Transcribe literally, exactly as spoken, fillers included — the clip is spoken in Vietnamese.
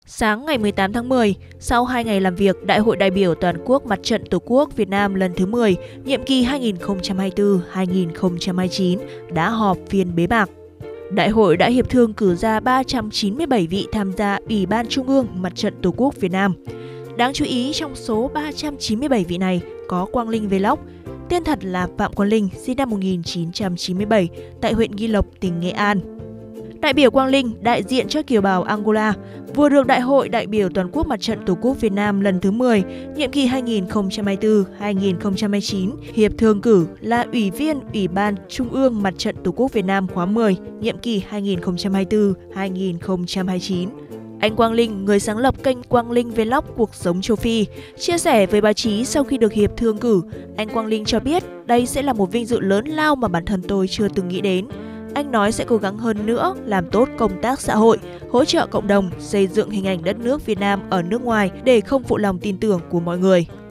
Sáng ngày mười tám tháng mười, sau hai ngày làm việc, Đại hội đại biểu Toàn quốc Mặt trận Tổ quốc Việt Nam lần thứ mười, nhiệm kỳ hai nghìn không trăm hai mươi tư đến hai nghìn không trăm hai mươi chín đã họp phiên bế mạc. Đại hội đã hiệp thương cử ra ba trăm chín mươi bảy vị tham gia Ủy ban Trung ương Mặt trận Tổ quốc Việt Nam. Đáng chú ý, trong số ba trăm chín mươi bảy vị này có Quang Linh Vlog, tên thật là Phạm Quang Linh, sinh năm một nghìn chín trăm chín mươi bảy, tại huyện Nghi Lộc, tỉnh Nghệ An. Đại biểu Quang Linh đại diện cho kiều bào Angola, vừa được Đại hội đại biểu Toàn quốc Mặt trận Tổ quốc Việt Nam lần thứ mười, nhiệm kỳ hai nghìn không trăm hai mươi tư đến hai nghìn không trăm hai mươi chín, hiệp thương cử là Ủy viên Ủy ban Trung ương Mặt trận Tổ quốc Việt Nam khóa mười, nhiệm kỳ hai nghìn không trăm hai mươi tư đến hai nghìn không trăm hai mươi chín. Anh Quang Linh, người sáng lập kênh Quang Linh Vlog Cuộc sống châu Phi, chia sẻ với báo chí sau khi được hiệp thương cử, anh Quang Linh cho biết đây sẽ là một vinh dự lớn lao mà bản thân tôi chưa từng nghĩ đến. Anh nói sẽ cố gắng hơn nữa, làm tốt công tác xã hội, hỗ trợ cộng đồng, xây dựng hình ảnh đất nước Việt Nam ở nước ngoài để không phụ lòng tin tưởng của mọi người.